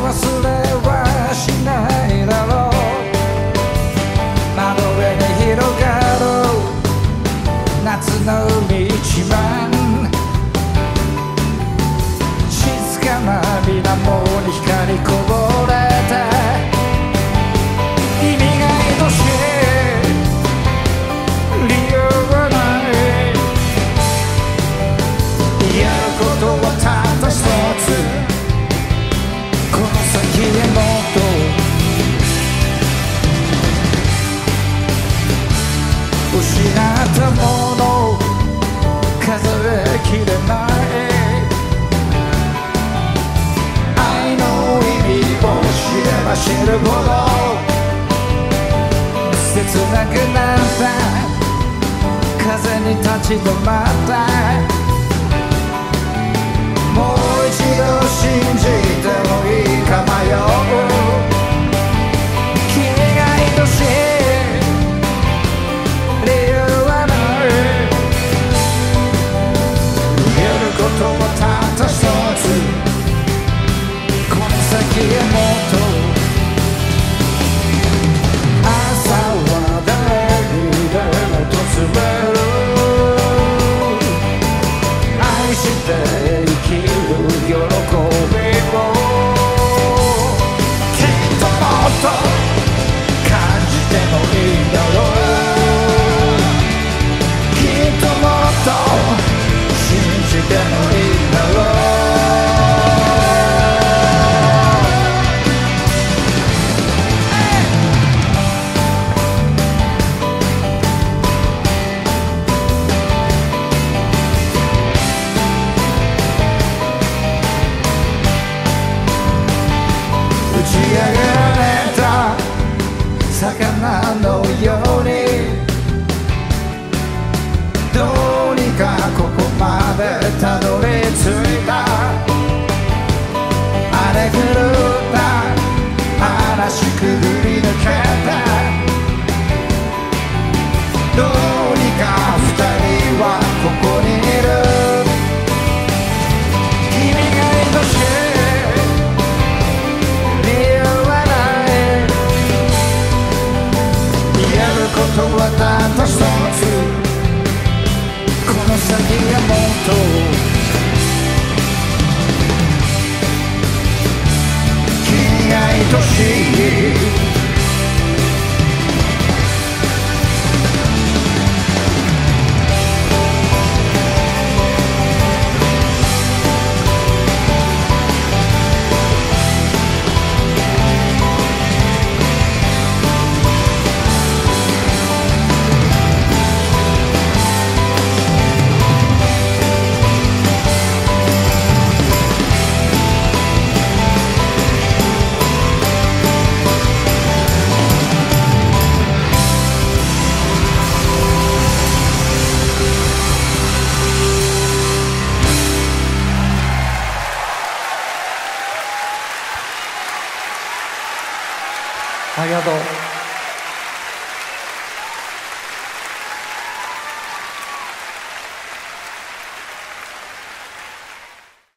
忘れはしないだろう。窓辺に広がる夏の道は静かな水面に光こぼれて意味が愛しい理由はない。やることはたった一つ、この先へもっと失ったもの数えきれない。愛の意味を知れば知るほど切なくなった。風に立ち止まった。もう一度信じてもいいか迷う。君が愛しい理由はない。やることはたった一つ、この先へもっと。朝は誰にでも訪れる。愛して生きる喜びをきっともっと感じてもいいだろう。きっともっと信じてもいいだろう。打ち上げられた魚のようにどうにかここまでたどり着いた。荒れ狂った嵐くぐり抜けた。どうにか二人はここにいる。君が愛しいことはたった一つ、この先がもっと君が愛しい。ありがとう。